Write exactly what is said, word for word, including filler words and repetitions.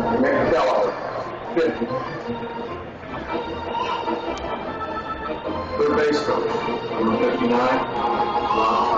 Nick Keller, fifty. Third base coach, number fifty-nine, Rob